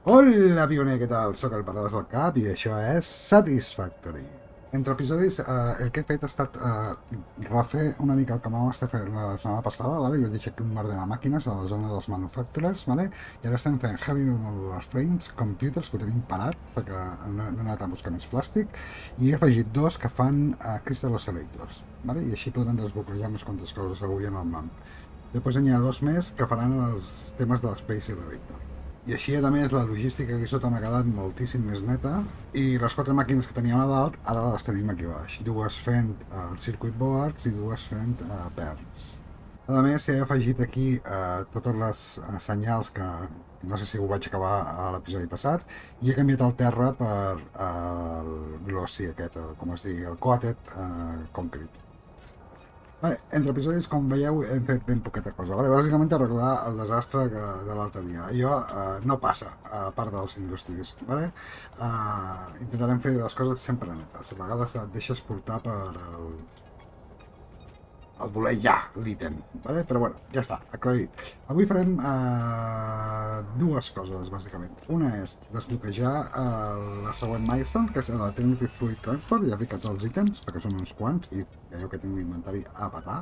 Hola, pioner, què tal? Soc el Perdós del Cap i això és Satisfactory. Entre episodis, el que he fet ha estat refer una mica el que vam estar fent la setmana passada, vale? Jo deixo aquí un mar de màquines a la zona dels manufacturers, vale? I ara estem fent Heavy Modular Frames, computers, que ho tenim parat, perquè no he anat a buscar més plàstic, i he afegit dos que fan Crystal Oscillators, vale? I així podrem desbloquejar unes quantes coses avui en el MAM. Després n'hi ha dos més que faran els temes de l'Space Elevator. I així, a més, la logística aquí sota m'ha quedat moltíssim més neta i les quatre màquines que teníem a dalt ara les tenim aquí baix. Dues fent circuit boards i dues fent perns. A més, he afegit aquí totes les senyals que no sé si ho vaig acabar a l'episodi passat i he canviat el terra per el glossy aquest, com es digui, el coated concrete. Entre episodis, com veieu, hem fet ben poqueta cosa. Bàsicament arreglar el desastre de l'altre dia. Allò no passa, a part dels indústries. Intentarem fer les coses sempre netes. A vegades et deixes portar per el voler ja, l'ítem. Però bueno, ja està, aclarit. Avui farem dues coses, bàsicament. Una és desbloquejar la següent milestone, que és la Trinity Fluid Transport. Ja he ficat els ítems, perquè són uns quants, i veieu que tinc l'inventari a petar.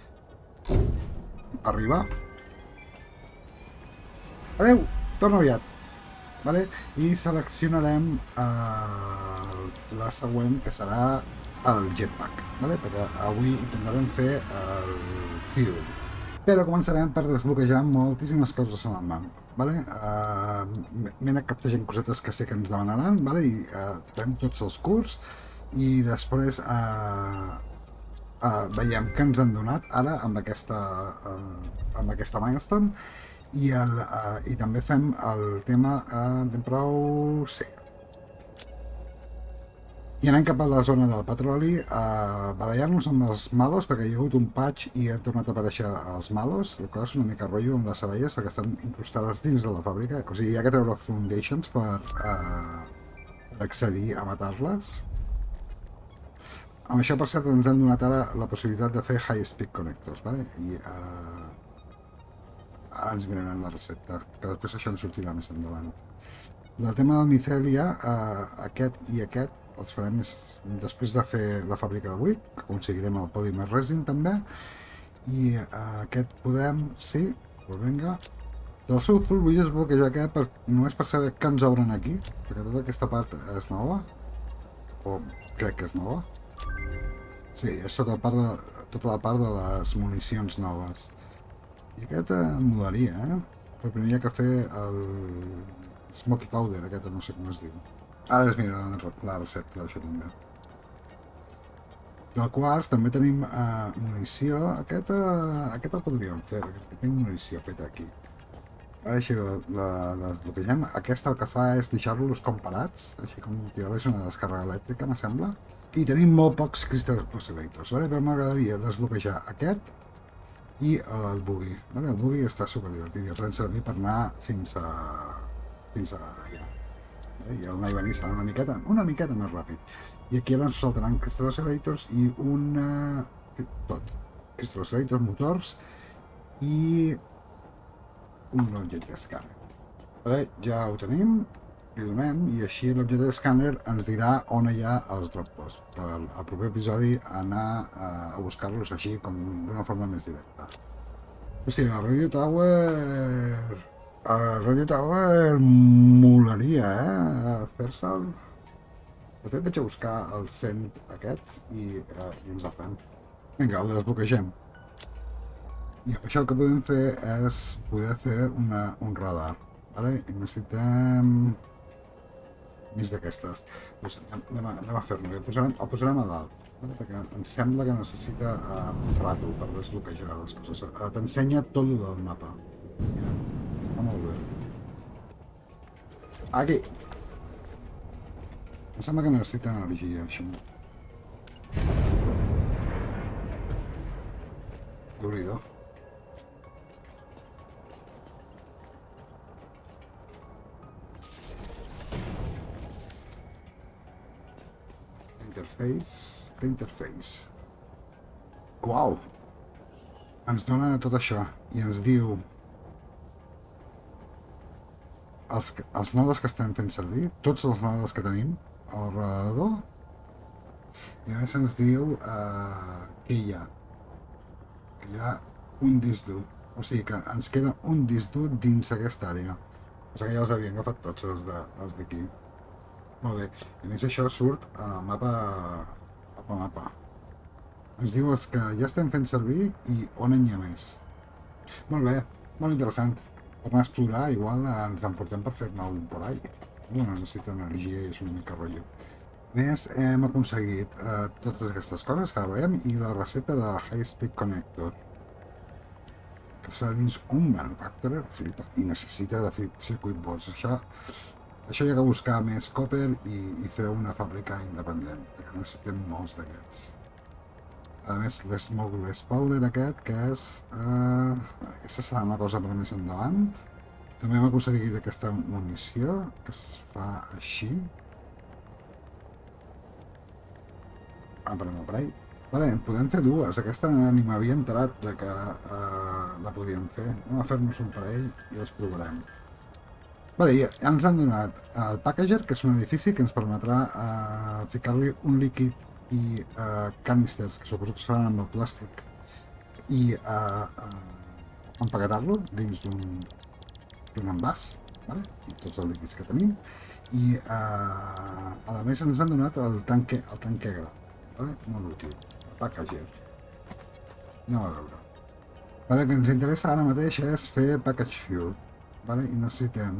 Arriba. Adeu, torno aviat. I seleccionarem la següent, que serà el jetpack, perquè avui intentarem fer el fuel. Però començarem per desbloquejar moltíssimes coses en el map. M'he anat captejant cosetes que sé que ens demanaran, i fem tots els curs i després veiem què ens han donat ara amb aquesta milestone i també fem el tema de prou C. I anem cap a la zona del petroli a barallar-nos amb els malos, perquè hi ha hagut un patch i han tornat a aparèixer els malos, el qual és una mica rotllo amb les abelles perquè estan incrustades dins de la fàbrica, o sigui, hi ha que treure foundations per accedir a matar-les. Amb això, per cert, ens han donat ara la possibilitat de fer high speed connectors, i ara ens miraran la recepta, que després això ens sortirà més endavant. Del tema del micèlia, aquest i aquest els farem després de fer la fàbrica d'avui, que aconseguirem el polymer resin també, i aquest podem, sí, doncs vinga. Del sulfur vull desbloquejar aquest només per saber què ens obren aquí, perquè tota aquesta part és nova, o crec que és nova. Sí, és tota la part de les municions noves. I aquest em molaria, però primer hi ha que fer el smoky powder, aquest no sé com es diu. Ara es mira la recepta d'això també. Del quars també tenim munició. Aquest el podríem fer, perquè tinc munició feta aquí. Ara així la desbloquegem. Aquesta el que fa és deixar-los comparats, així com tirar-los una descàrrega elèctrica, me sembla. I tenim molt pocs Crystal Oscillators, però m'agradaria desbloquejar aquest i el buggy. El buggy està superdivertit i el farem servir per anar fins a allà. I el anar i venir serà una miqueta més ràpid. I aquí ara ens saltaran Crystal Oscillators i tot. Crystal Oscillators, motors i un objecte d'escàner. Ja ho tenim, li donem i així l'objecte d'escàner ens dirà on hi ha els drop posts. Per al proper episodi anar a buscar-los així com d'una forma més directa. Hòstia, el Radio Tower... El Radio Tower molaria, fer-se'l. De fet, vaig a buscar els 100 aquests i ens el fem. Vinga, el desbloquegem. I això el que podem fer és poder fer un radar. I necessitem més d'aquestes. Anem a fer-lo. El posarem a dalt, perquè em sembla que necessita un rato per desbloquejar les coses. T'ensenya tot el del mapa. Està molt bé. Aquí! Em sembla que necessita energia, això. Déu-n'hi-do. Interface. Uau! Ens dona tot això i ens diu els nodes que estem fent servir, tots els nodes que tenim al redador, i a més ens diu que hi ha. Que hi ha un disc dur. O sigui que ens queda un disc dur dins aquesta àrea. O sigui que ja els havien agafat tots els d'aquí. Molt bé. I a més això surt en el mapa. Ens diu els que ja estem fent servir i on n'hi ha més. Molt bé, molt interessant. Per anar a explorar, igual ens emportem per fer-ne un por ahí. Bueno, necessita energia i és una mica rotllo. A més, hem aconseguit totes aquestes coses que ara veiem i la recepta de High Speed Connector, que es fa dins un manufacturer, flipa, i necessita de circuit boards. Això hi ha que buscar més copper i fer una fàbrica independent, que necessitem molts d'aquests. A més, l'Smokeless Powder aquest, que és... aquesta serà una cosa per més endavant. També hem aconseguit aquesta munició, que es fa així. Aprenem el parell. Vale, en podem fer dues. Aquesta ni m'havia enterat de que la podíem fer. Anem a fer-nos un parell i els provarem. Vale, ja ens han donat el Packager, que és un edifici que ens permetrà ficar-li un líquid i canisters, que suposo que es faran amb el plàstic, i empaquetar-lo dins d'un envàs, vale? I tots els líquids que tenim. I a més ens han donat el tanque grat, vale? Molt útil, el Packager. Anem a veure. Vale, el que ens interessa ara mateix és fer package fuel, vale? I necessitem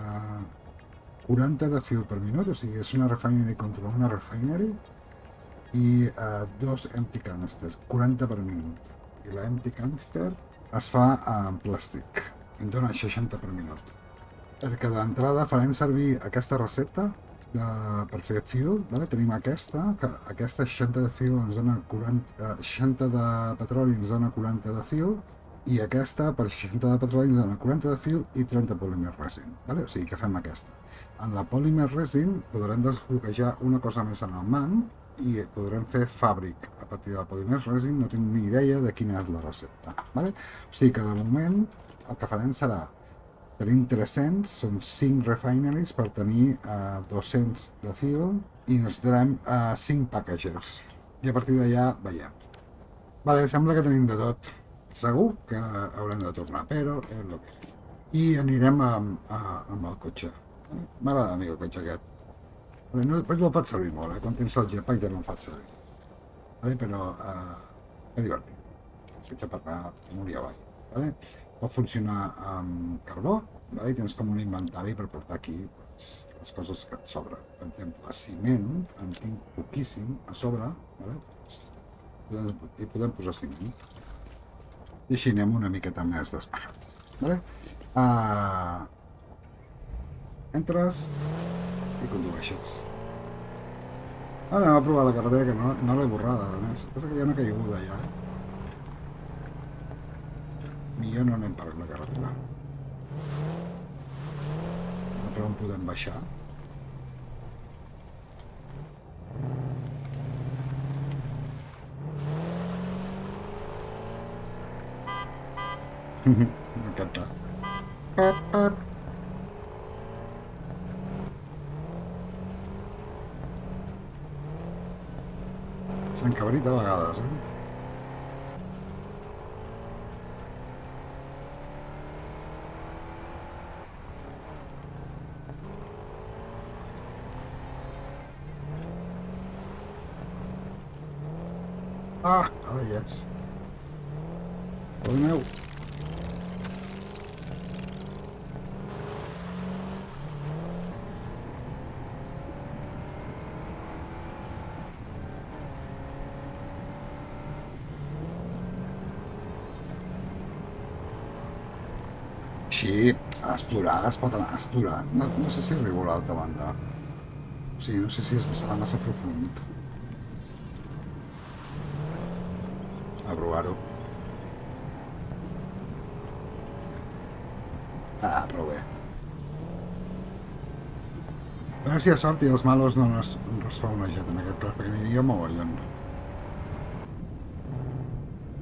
40 de fuel per minut, o sigui, és una refinery contra una refinery, i 2 empty canisters, 40 per minut. I la empty canister es fa en plàstic, em dona 60 per minut. Perquè d'entrada farem servir aquesta recepta per fer fuel, vale? Tenim aquesta 60 de fuel ens dona 60 de petroli ens dona 40 de fuel, i aquesta per 60 de petroli ens dona 40 de fuel i 30 polymer resin, vale? O sigui que fem aquesta. En la polymer resin podrem desbloquejar una cosa més en el man i podrem fer fàbric a partir de la polymer resin. No tinc ni idea de quina és la recepta, vale? O sigui que de moment el que farem serà tenim 300, són 5 refineries per tenir 200 de fuel i necessitarem 5 packagers i a partir d'allà veiem. Vale, sembla que tenim de tot. Segur que haurem de tornar, però és el que és. I anirem amb el cotxe. M'agrada a mi el cotxe aquest. No el faig servir molt, quan tens el jetpack ja no el faig servir. Vale, però és divertit. El cotxe per anar amunt i avall. Vale? Pot funcionar amb carbó, vale? Tens com un inventari per portar aquí les coses que et sobren. Per exemple, ciment, en tinc poquíssim a sobre, vale? I podem posar ciment. I així anem una miqueta més despejats. Vale? Entres i condueixes. Ara anem a provar la carretera, que no l'he borrada, a més. El que passa que hi ha una caiguda allà. Millor no anem per la carretera. Per on podem baixar? M'encanta. S'han cabrit a vegades, Ah, ara hi és. Perdoneu. Sí, a explorar, es pot anar a explorar. No sé si arribo a l'altra banda. O sigui, no sé si serà massa profund. A provar-ho. Ah, prou bé. A veure si hi ha sort i els malos no es respawnejat en aquest tros, perquè n'hi havia mogollon.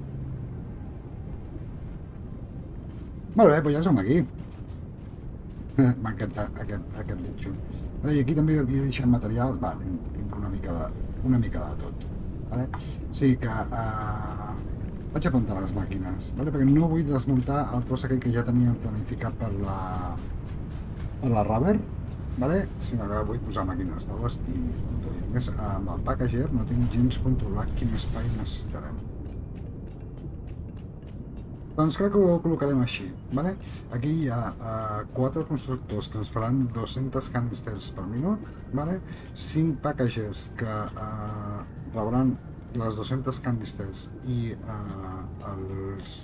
Molt bé, doncs ja som aquí. M'ha encantat aquest bitxo. Vale, i aquí també havia deixat material, va, tinc una mica de tot. Vale? O sigui que vaig a plantar les màquines, vale? Perquè no vull desmuntar el tros aquell que ja teníem planificat per la Rubber, vale? Sinó que vull posar màquines noves i a més amb el packager no tinc gens controlat quin espai necessitarem. Doncs crec que ho col·locarem així, vale? Aquí hi ha 4 constructors que ens faran 200 canisters per minut, vale? 5 packagers que rebran les 200 canisters i els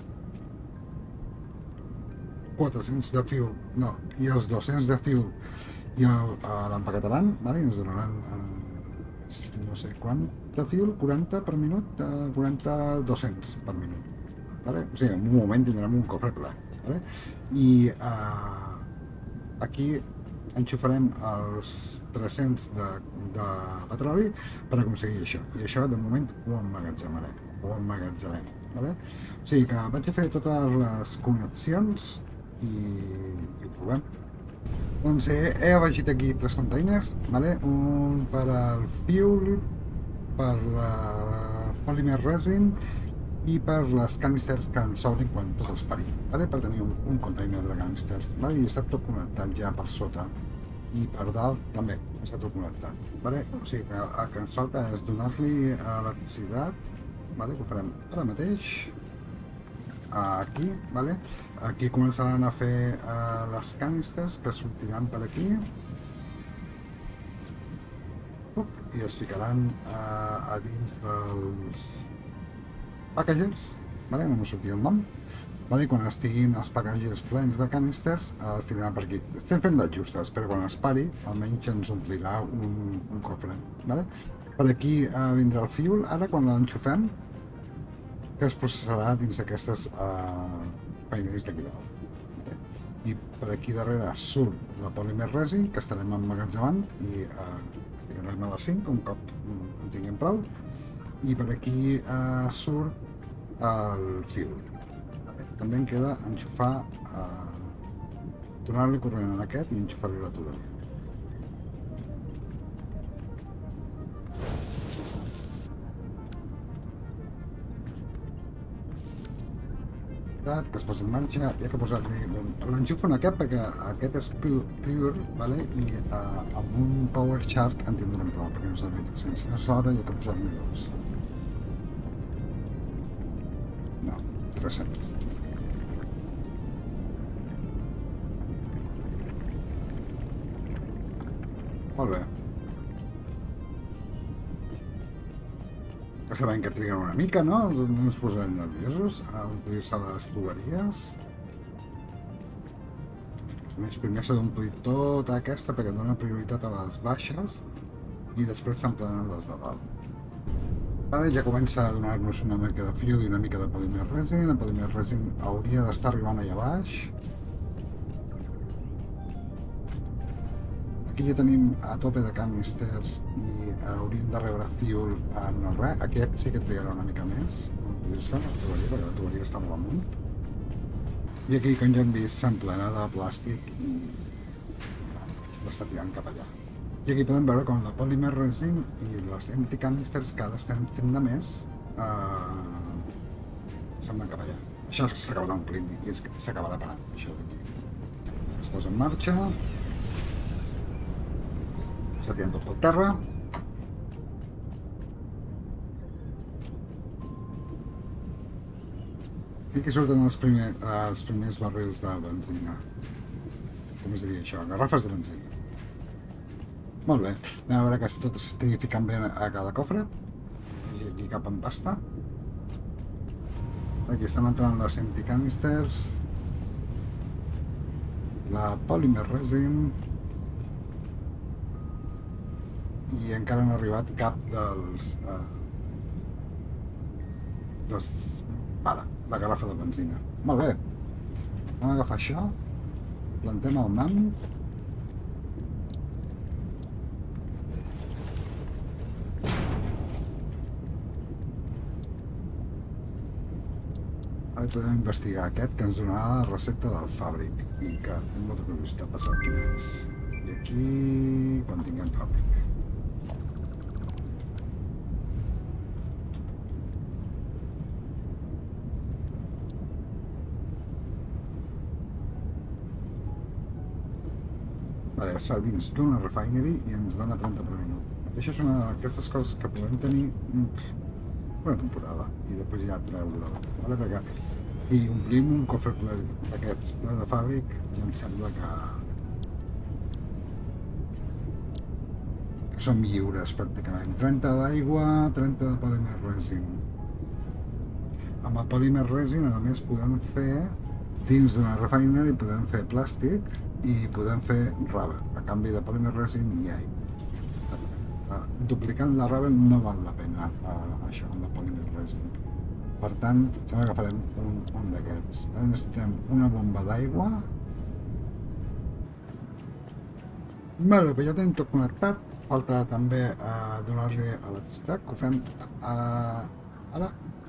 400 de fuel, no, i els 200 de fuel i l'empaquetaran, vale? I ens donaran no sé quant de fuel, 40 per minut, 200 per minut. Vale? O sigui, en un moment tindrem un cofre ple, vale? I aquí enxufarem els 300 de petroli per aconseguir això, i això de moment ho emmagatzemarem, vale? O sigui que vaig a fer totes les connexions i ho provem. Doncs he afegit aquí 3 containers, vale? Un per al fuel, per la polymer resin i per les canisters que ens s'obrin quan tot es pari, vale? Per tenir un container de canisters, vale? I està tot connectat ja per sota i per dalt també està tot connectat, vale? O sigui que el que ens falta és donar-li electricitat, vale? Que ho farem ara mateix aquí, vale? Aquí començaran a fer les canisters que sortiran per aquí i es ficaran a dins dels packagers, vale? No m'ho sortia el nom, vale? I quan estiguin els packagers plens de canisters els tiraran per aquí. Estem fent d'ajustes, però quan es pari almenys ens omplirà un cofre, vale? Per aquí vindrà el fuel, ara quan l'enxufem, que es processarà dins d'aquestes feineries d'aquí dalt, vale? I per aquí darrere surt la polymer resin que estarem emmagatzemant i tirarem a les 5 un cop en tinguem prou. I per aquí surt el fuel. Vale? També em queda enxufar, donar-li corrent en aquest i enxufar-li la tuberia. Que es posi en marxa, hi ha que posar-li l'enxufo en aquest perquè aquest és pure, vale? I amb un power chart en tindrem prou perquè no serveix 300. Si no s'alhora hi ha que posar-li 2. No, 300. Molt bé. Ja sabem que triguen una mica, no? No ens posarem nerviosos a omplir-se les tuberies. Més primer s'ha d'omplir tota aquesta perquè dona prioritat a les baixes i després s'emplenen les de dalt. Ara ja comença a donar-nos una mica de fuel i una mica de polymer resin. El polymer resin hauria d'estar arribant allà baix. Aquí ja tenim a tope de canisters i hauríem de rebre fuel en el res. Aquest sí que trigarà una mica més a omplir-se, la tuberia, perquè la tuberia està molt amunt. I aquí, com ja hem vist, s'emplena de plàstic i l'està tirant cap allà. I aquí podem veure com la polymer resin i les empty canisters que ara estem fent de més se'n van cap allà. Això s'acabarà omplint i s'acabarà parant, això d'aquí. Es posa en marxa. S'ha tirat tot pel terra. I aquí surten els primers barrils de benzina. Com es diria això? Garrafes de benzina. Molt bé. Anem a veure que tot estigui ficant bé a cada cofre. I aquí cap en pasta. Aquí estan entrant les empty canisters. La polymer resin. I encara no ha arribat cap ara, la garrafa de benzina. Molt bé. Anem a agafar això. Plantem el mam. Ara podem investigar aquest que ens donarà la recepta del fàbric i que tinc molta curiositat per saber quin és. I aquí, quan tinguem fàbric. Vale, es fa dins d'una refinery i ens dona 30 per minut. Això és una d'aquestes coses que podem tenir una temporada i després ja treure-la, vale? Perquè i omplim un cofre ple d'aquests ple de fàbric i em sembla que són lliures pràcticament. 30 d'aigua, 30 de polymer resin. Amb el polymer resin a més podem fer dins d'una refinery podem fer plàstic i podem fer rubber a canvi de polymer resin i aigua. Duplicant la rubber no val la pena això amb la polymer resin. Per tant, sembla que farem un d'aquests. Ara necessitem una bomba d'aigua. Vale, però ja tenim tot connectat. Falta també donar-li electricitat, que ho fem ara.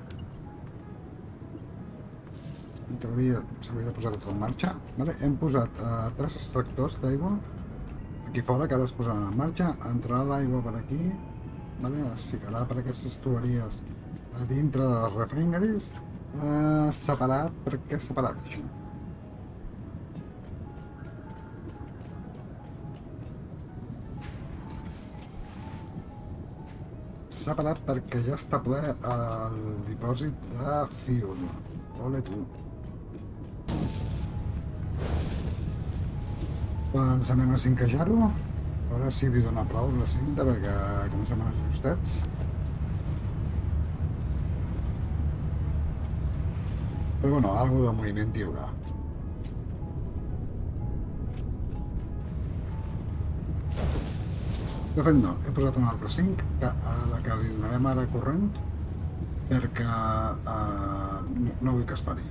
En teoria s'hauria de posar tot en marxa. Vale? Hem posat 3 extractors d'aigua aquí fora, que ara es posaran en marxa. Entrarà l'aigua per aquí, vale? Es ficarà per aquestes tuberies a dintre de les refineries, separat. Per què separat això? Separat perquè ja està ple el dipòsit de fuel. Ole tu. Doncs anem a cinquejar-ho. A veure si li dona prou la cinta perquè comencem a anar justets. Però bueno, algo de moviment hi haurà. De fet no, he posat un altre 5 a la que li donarem ara corrent perquè no vull que es pari.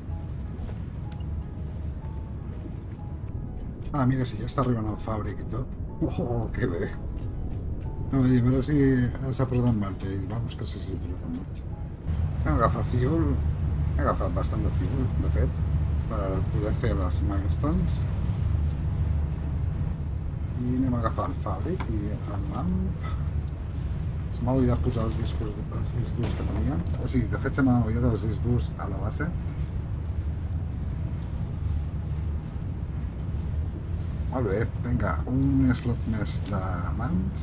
Ah, mira, si ja està arribant al fàbric i tot. Oh, que bé. No, a veure si s'ha posat en marxa i vamos que sí s'ha posat en marxa. Hem agafat fuel, he agafat bastant de fuel, de fet, per poder fer les milestones. I anem a agafar el fàbric i el lamp. Se m'ha oblidat posar els discos durs que teníem. O sigui, de fet se m'ha oblidat els discs durs a la base. Molt bé, vinga, un slot més de mans.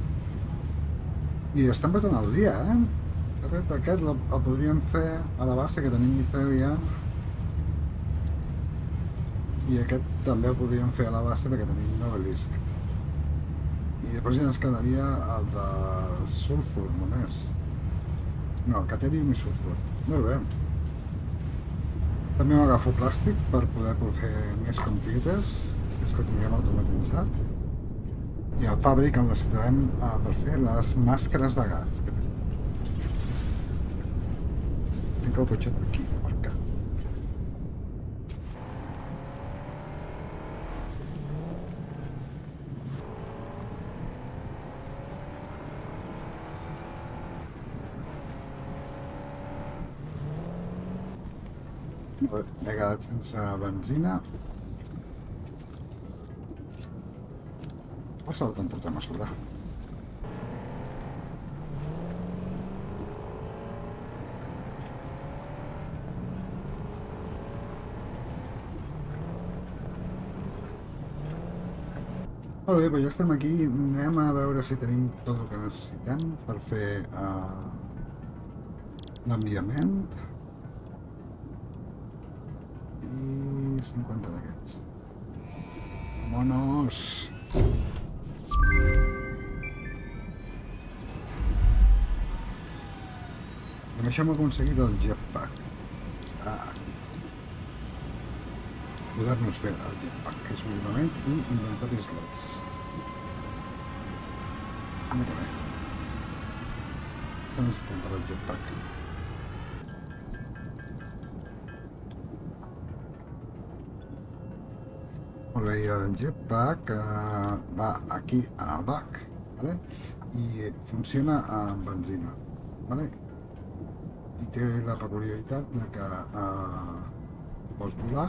I estem bastant al dia, De fet, aquest el podríem fer a la base, que tenim micèlia. I aquest també el podríem fer a la base perquè tenim novelisc. I després ja ens quedaria el del sulfur només. No, el catèrium i sulfur. Molt bé. També m'agafo plàstic per poder fer més computers, que és que ho tinguem automatitzat. I el fàbric el necessitarem per fer les màscares de gas. Tinc el cotxe per aquí, aparcat. M'he quedat sense benzina. Per sort en portem a sobre. Molt bé, doncs ja estem aquí. Anem a veure si tenim tot el que necessitem per fer l'enviament. I 50 d'aquests. Vámonos! Amb això hem aconseguit el jetpack. Està aquí. Poder-nos fer el jetpack, que és un equipament, i inventar slots. Molt bé. Què necessitem per al jetpack? Molt bé, el jetpack va aquí en el bac, vale? I funciona amb benzina. Vale? i té la peculiaritat de que pots volar,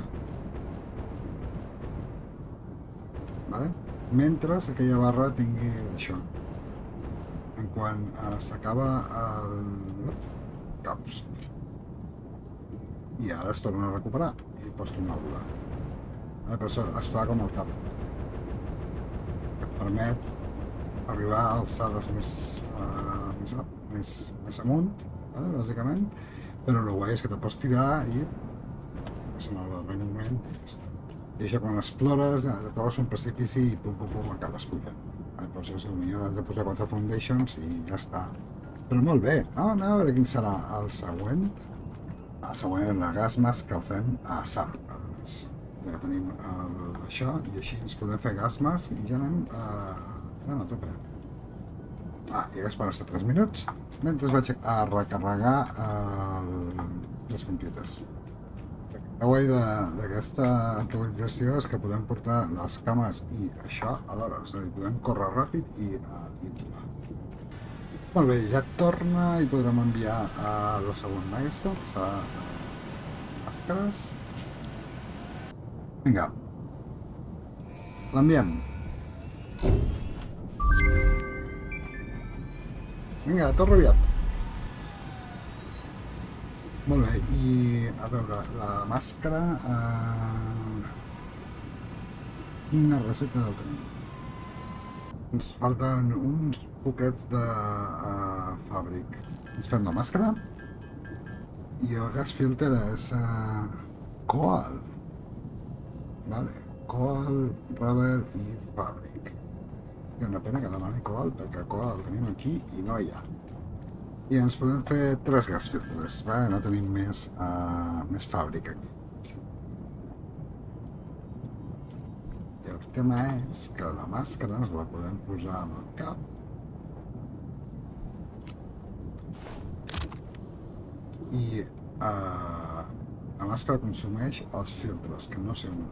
vale? Mentre aquella barra tingui això. En quan s'acaba el caos. I ara es torna a recuperar i pots tornar a volar. Per això es fa com el tap, que et permet arribar a alçades més amunt, vale? Bàsicament, però el guai és que te pots tirar i se n'ha de venir un moment i ja està. I això quan explores, trobes un precipici i pum, pum, pum, acabes pujant. Per això potser has de posar 4 foundations i ja està. Però molt bé, anem a veure quin serà el següent. El següent és la gas mask que el fem a SAP. Ja tenim això i així ens podem fer gas mask i ja anem a tope. I ha d'esperar-se 3 minuts mentre vaig a recarregar els computers. El guai d'aquesta actualització és que podem portar les cames i això alhora, és a dir, podem córrer ràpid i volar. Molt bé, ja torna i podrem enviar a la següent milestone, que serà màscares. Vinga, l'enviem. Vinga, torna aviat. Molt bé, i a veure, la màscara... Quina recepta deu tenir? Ens falten uns poquets de fàbric. Ens fem la màscara i el gas filter és coal. Vale, coal, rubber i fàbric. És una pena que demani coal perquè coal el tenim aquí i no hi ha. I ens podem fer 3 gas filtres, no tenim més fàbric aquí. I el tema és que la màscara ens la podem posar en el cap. I la màscara consumeix els filtres, que no sé on...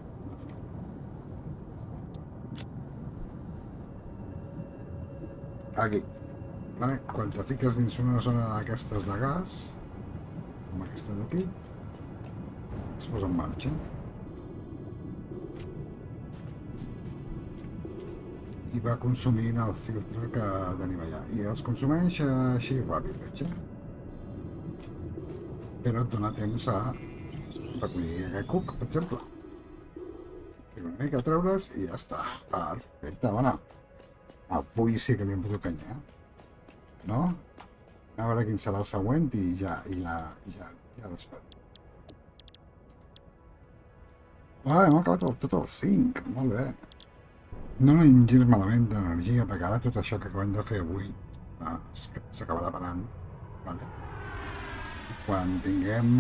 Aquí. Vale? Quan te fiques dins una zona d'aquestes de gas, com aquesta d'aquí, es posa en marxa. I va consumint el filtre que tenim allà. I els consumeix així ràpid, veig, Però et dona temps a recollir aquest cuc, per exemple. Una mica a treure's i ja està. Perfecte, bona. Avui sí que li hem fotut canya, no? A veure quin serà el següent i ja l'esperem. Hem acabat tot el 5, molt bé. No anem gens malament d'energia, perquè ara tot això que acabem de fer avui s'acabarà parant. Vale? Quan tinguem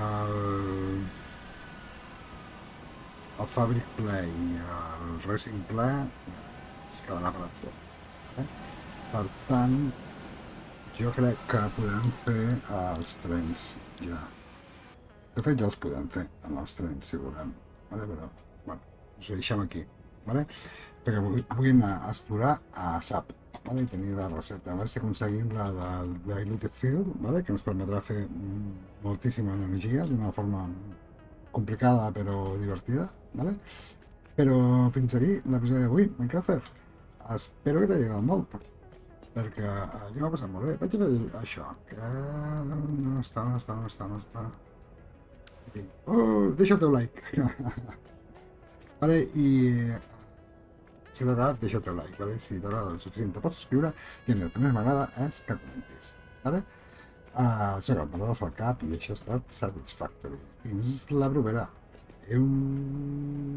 el Fabric ple i el Racing ple, es quedarà parat tot. Per tant, jo crec que podem fer els trens ja. De fet, ja els podem fer en els trens, si volem. Vale? Però, bueno, us ho deixem aquí. Vale? Perquè vull anar a explorar a SAP, vale? I tenir la recepta. A veure si aconseguim la del Diluted Field, vale? Que ens permetrà fer moltíssima energia d'una forma complicada però divertida. Vale? Però fins aquí l'episodi d'avui, Minecraft. Espero que t'hagi agradat molt, perquè jo m'ha passat molt bé. Vaig fer això, que... On està? Aquí. Deixa el teu like. Vale, i... Si t'ha agradat, deixa el teu like, vale? Si t'ha agradat el suficient, te pots subscriure, i el que més m'agrada és que comentis, vale? Soc el Maradona al cap i això ha estat Satisfactory. Fins la propera. Adéu.